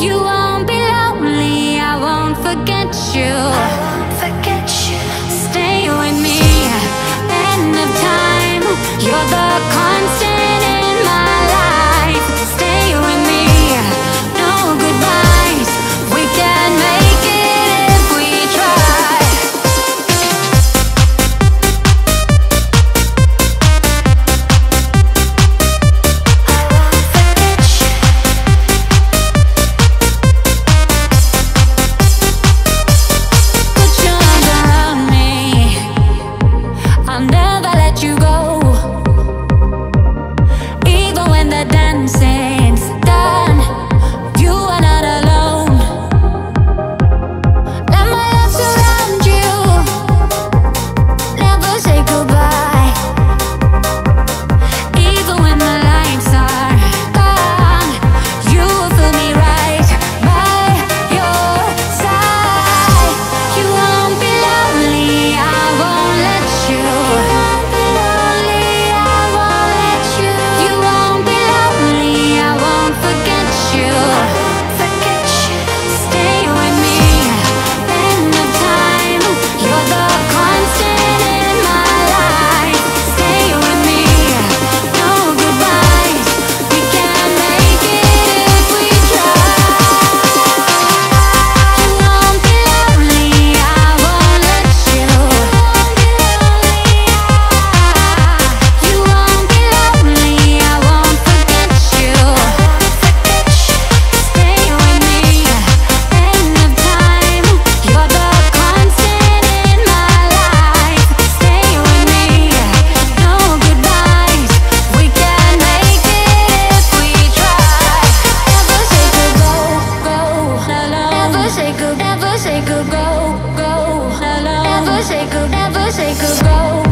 You won't be lonely, I won't forget you. Stay with me, end of time. You're the constant in my life. Stay with me, no goodbyes. We can make it if we try. Put your arms around me, I'll never let you go. Even when the dancing's done, you are not alone. Let my love surround you, never say goodbye. Even when the lights are gone, you will feel me right by your side. You won't be lonely, I won't let you. You won't be lonely, I won't forget you. Stay with me, end of time. You're the constant in my life. Stay with me, no goodbyes. We can make it if we try. You won't be lonely, I won't let you. You won't be lonely, I won't forget you. Stay with me, end of time. You're the constant in my life. Stay with me, no goodbyes. We can make it if we try. Never say good go, never say good, never say good go, never say good, never say good go.